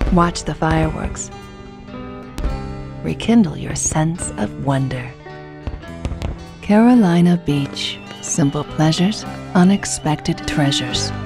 Watch the fireworks. Rekindle your sense of wonder. Carolina Beach. Simple pleasures, unexpected treasures.